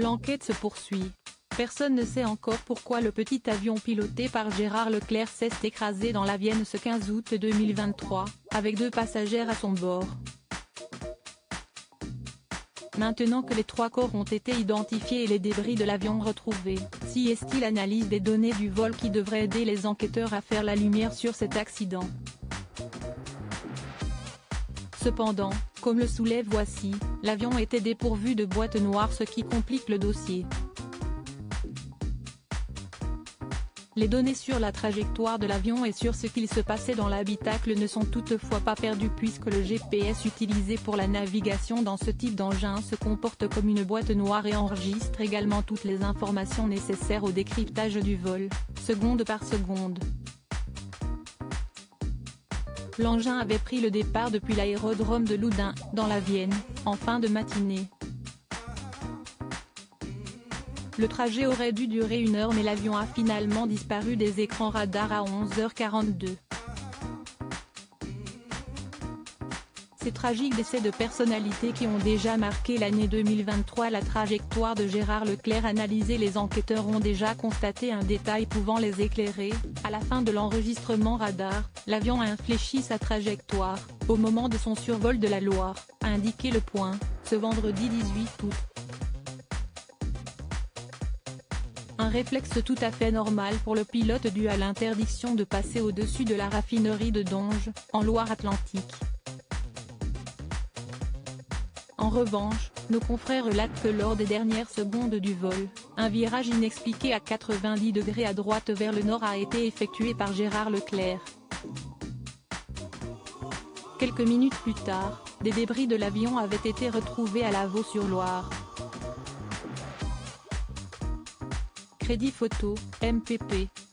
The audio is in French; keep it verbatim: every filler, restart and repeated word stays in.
L'enquête se poursuit. Personne ne sait encore pourquoi le petit avion piloté par Gérard Leclerc s'est écrasé dans la Vienne ce quinze août deux mille vingt-trois, avec deux passagères à son bord. Maintenant que les trois corps ont été identifiés et les débris de l'avion retrouvés, C S T l'analyse des données du vol qui devrait aider les enquêteurs à faire la lumière sur cet accident. Cependant, comme le soulève Voici, l'avion était dépourvu de boîte noire, ce qui complique le dossier. Les données sur la trajectoire de l'avion et sur ce qu'il se passait dans l'habitacle ne sont toutefois pas perdues, puisque le G P S utilisé pour la navigation dans ce type d'engin se comporte comme une boîte noire et enregistre également toutes les informations nécessaires au décryptage du vol, seconde par seconde. L'engin avait pris le départ depuis l'aérodrome de Loudun, dans la Vienne, en fin de matinée. Le trajet aurait dû durer une heure, mais l'avion a finalement disparu des écrans radars à onze heures quarante-deux. Ces tragiques décès de personnalités qui ont déjà marqué l'année deux mille vingt-trois. La trajectoire de Gérard Leclerc analysée. Les enquêteurs ont déjà constaté un détail pouvant les éclairer: à la fin de l'enregistrement radar, l'avion a infléchi sa trajectoire, au moment de son survol de la Loire, a indiqué Le Point, ce vendredi dix-huit août. Un réflexe tout à fait normal pour le pilote dû à l'interdiction de passer au-dessus de la raffinerie de Donges, en Loire-Atlantique. En revanche, nos confrères relatent que lors des dernières secondes du vol, un virage inexpliqué à quatre-vingt-dix degrés à droite vers le nord a été effectué par Gérard Leclerc. Quelques minutes plus tard, des débris de l'avion avaient été retrouvés à Lavaux-sur-Loire. Crédit photo, M P P.